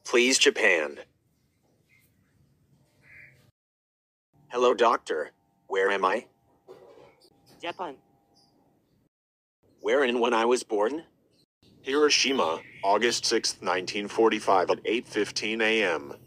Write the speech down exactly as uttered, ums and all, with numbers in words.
Please, Japan. Hello, doctor. Where am I? Japan. Where and when I was born? Hiroshima, August sixth, nineteen forty-five at eight fifteen a m